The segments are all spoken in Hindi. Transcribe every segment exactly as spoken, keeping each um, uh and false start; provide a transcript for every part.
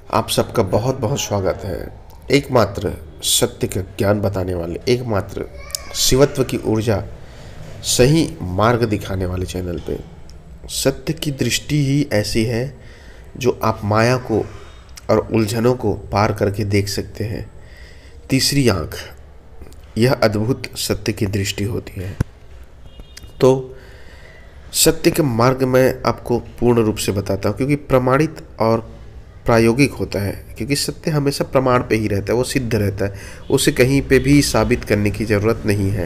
आप सबका बहुत बहुत स्वागत है। एकमात्र सत्य का ज्ञान बताने वाले, एकमात्र शिवत्व की ऊर्जा, सही मार्ग दिखाने वाले चैनल पे। सत्य की दृष्टि ही ऐसी है जो आप माया को और उलझनों को पार करके देख सकते हैं। तीसरी आँख, यह अद्भुत सत्य की दृष्टि होती है। तो सत्य के मार्ग में आपको पूर्ण रूप से बताता हूँ, क्योंकि प्रमाणित और प्रायोगिक होता है। क्योंकि सत्य हमेशा प्रमाण पे ही रहता है, वो सिद्ध रहता है, उसे कहीं पे भी साबित करने की ज़रूरत नहीं है।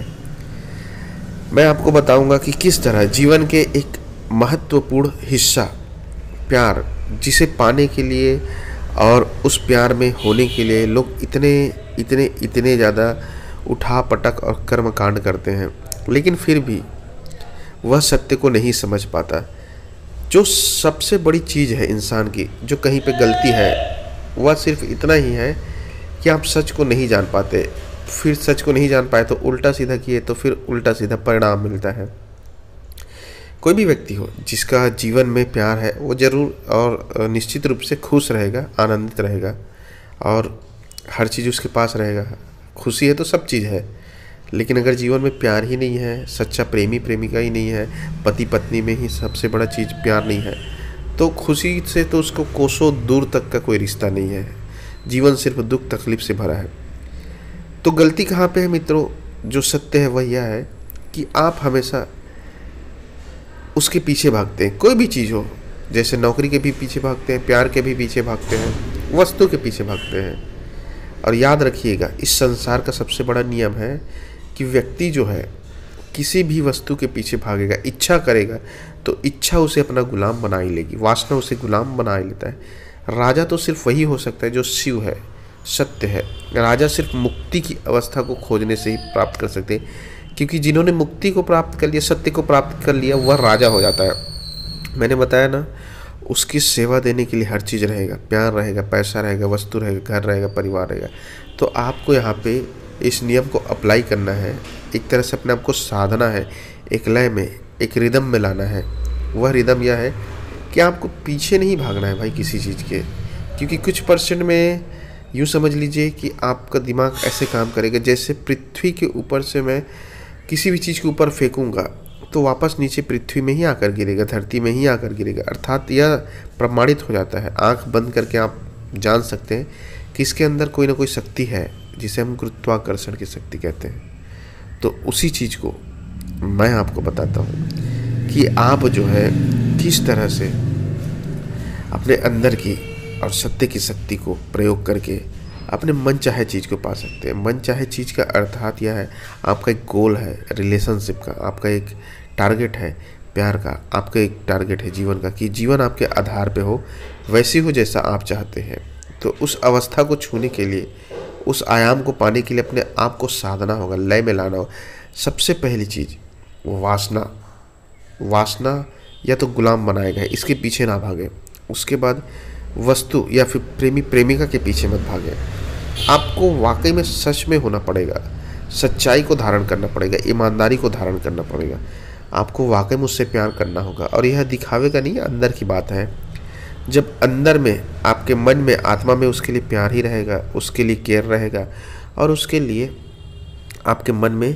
मैं आपको बताऊंगा कि किस तरह जीवन के एक महत्वपूर्ण हिस्सा प्यार, जिसे पाने के लिए और उस प्यार में होने के लिए लोग इतने इतने इतने ज़्यादा उठा पटक और कर्म कांड करते हैं, लेकिन फिर भी वह सत्य को नहीं समझ पाता। जो सबसे बड़ी चीज़ है इंसान की, जो कहीं पे गलती है, वह सिर्फ इतना ही है कि आप सच को नहीं जान पाते। फिर सच को नहीं जान पाए तो उल्टा सीधा किए तो फिर उल्टा सीधा परिणाम मिलता है। कोई भी व्यक्ति हो जिसका जीवन में प्यार है, वो ज़रूर और निश्चित रूप से खुश रहेगा, आनंदित रहेगा और हर चीज़ उसके पास रहेगा। खुशी है तो सब चीज़ है, लेकिन अगर जीवन में प्यार ही नहीं है, सच्चा प्रेमी प्रेमिका ही नहीं है, पति पत्नी में ही सबसे बड़ा चीज़ प्यार नहीं है, तो खुशी से तो उसको कोसों दूर तक का कोई रिश्ता नहीं है। जीवन सिर्फ दुख तकलीफ से भरा है। तो गलती कहाँ पे है मित्रों? जो सत्य है वह यह है कि आप हमेशा उसके पीछे भागते हैं। कोई भी चीज़ हो, जैसे नौकरी के भी पीछे भागते हैं, प्यार के भी पीछे भागते हैं, वस्तु के पीछे भागते हैं। और याद रखिएगा, इस संसार का सबसे बड़ा नियम है कि व्यक्ति जो है किसी भी वस्तु के पीछे भागेगा, इच्छा करेगा, तो इच्छा उसे अपना गुलाम बना ही लेगी, वासना उसे गुलाम बना ही लेता है। राजा तो सिर्फ वही हो सकता है जो शिव है, सत्य है। राजा सिर्फ मुक्ति की अवस्था को खोजने से ही प्राप्त कर सकते हैं, क्योंकि जिन्होंने मुक्ति को प्राप्त कर लिया, सत्य को प्राप्त कर लिया, वह राजा हो जाता है। मैंने बताया ना, उसकी सेवा देने के लिए हर चीज़ रहेगा, प्यार रहेगा, पैसा रहेगा, वस्तु रहेगा, घर रहेगा, परिवार रहेगा। तो आपको यहाँ पे इस नियम को अप्लाई करना है, एक तरह से अपने आप को साधना है, एक लय में, एक रिदम में लाना है। वह रिदम यह है कि आपको पीछे नहीं भागना है भाई किसी चीज़ के, क्योंकि कुछ परसेंट में यूँ समझ लीजिए कि आपका दिमाग ऐसे काम करेगा जैसे पृथ्वी के ऊपर से मैं किसी भी चीज़ के ऊपर फेंकूँगा तो वापस नीचे पृथ्वी में ही आकर गिरेगा, धरती में ही आकर गिरेगा। अर्थात यह प्रमाणित हो जाता है, आंख बंद करके आप जान सकते हैं कि इसके अंदर कोई ना कोई शक्ति है, जिसे हम गुरुत्वाकर्षण की शक्ति कहते हैं। तो उसी चीज़ को मैं आपको बताता हूँ कि आप जो है किस तरह से अपने अंदर की और सत्य की शक्ति को प्रयोग करके अपने मन चाहे चीज़ को पा सकते हैं। मन चाहे चीज़ का अर्थात यह है, आपका एक गोल है रिलेशनशिप का, आपका एक टारगेट है प्यार का, आपका एक टारगेट है जीवन का, कि जीवन आपके आधार पे हो, वैसी हो जैसा आप चाहते हैं। तो उस अवस्था को छूने के लिए, उस आयाम को पाने के लिए अपने आप को साधना होगा, लय में लाना होगा। सबसे पहली चीज़ वासना, वासना या तो गुलाम बनाएगा, इसके पीछे ना भागे। उसके बाद वस्तु या फिर प्रेमी प्रेमिका के पीछे मत भागे। आपको वाकई में सच में होना पड़ेगा, सच्चाई को धारण करना पड़ेगा, ईमानदारी को धारण करना पड़ेगा। आपको वाकई में उससे प्यार करना होगा, और यह दिखावे का नहीं, अंदर की बात है। जब अंदर में, आपके मन में, आत्मा में उसके लिए प्यार ही रहेगा, उसके लिए केयर रहेगा, और उसके लिए आपके मन में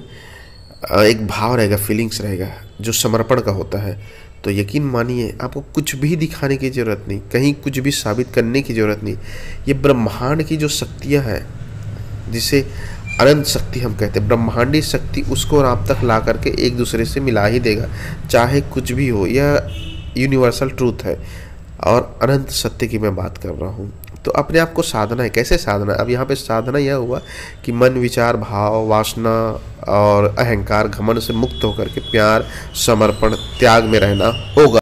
एक भाव रहेगा, फीलिंग्स रहेगा जो समर्पण का होता है, तो यकीन मानिए आपको कुछ भी दिखाने की ज़रूरत नहीं, कहीं कुछ भी साबित करने की ज़रूरत नहीं। ये ब्रह्मांड की जो शक्तियाँ हैं, जिसे अनंत शक्ति हम कहते हैं, ब्रह्मांडी शक्ति, उसको और आप तक ला करके एक दूसरे से मिला ही देगा, चाहे कुछ भी हो। यह यूनिवर्सल ट्रूथ है और अनंत सत्य की मैं बात कर रहा हूँ। तो अपने आप को साधना है। कैसे साधना? अब यहाँ पे साधना यह हुआ कि मन, विचार, भाव, वासना और अहंकार, घमंड से मुक्त होकर के प्यार, समर्पण, त्याग में रहना होगा।